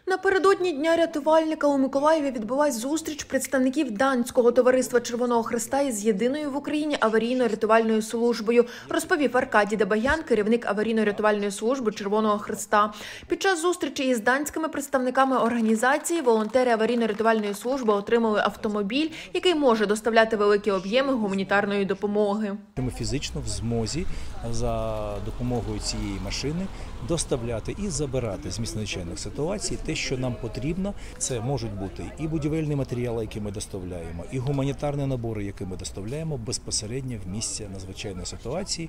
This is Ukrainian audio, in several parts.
Напередодні Дня рятувальника у Миколаєві відбулась зустріч представників Данського товариства Червоного Хреста із єдиною в Україні аварійно-рятувальною службою, розповів Аркадій Дебагян, керівник аварійно-рятувальної служби Червоного Хреста. Під час зустрічі із данськими представниками організації волонтери аварійно-рятувальної служби отримали автомобіль, який може доставляти великі об'єми гуманітарної допомоги. Ми фізично в змозі за допомогою цієї машини доставляти і забирати з місць надзвичайних ситуацій те, що нам потрібно. Це можуть бути і будівельні матеріали, які ми доставляємо, і гуманітарні набори, які ми доставляємо безпосередньо в місце надзвичайної ситуації.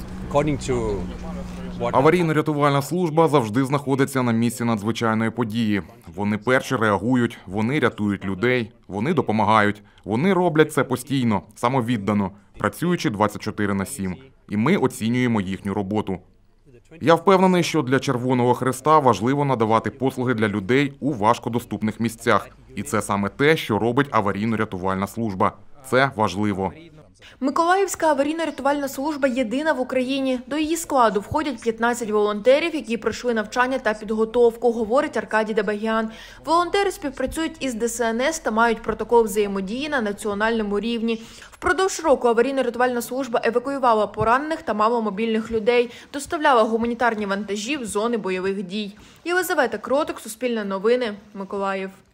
Аварійно-рятувальна служба завжди знаходиться на місці надзвичайної події. Вони перші реагують, вони рятують людей, вони допомагають. Вони роблять це постійно, самовіддано, працюючи 24/7. І ми оцінюємо їхню роботу. Я впевнений, що для Червоного Хреста важливо надавати послуги для людей у важкодоступних місцях. І це саме те, що робить аварійно-рятувальна служба. Це важливо. Миколаївська аварійно-рятувальна служба єдина в Україні. До її складу входять 15 волонтерів, які пройшли навчання та підготовку, говорить Аркадій Дебагян. Волонтери співпрацюють із ДСНС та мають протокол взаємодії на національному рівні. Впродовж року аварійно-рятувальна служба евакуювала поранених та маломобільних людей, доставляла гуманітарні вантажі в зони бойових дій. Єлизавета Кротик, Суспільне новини, Миколаїв.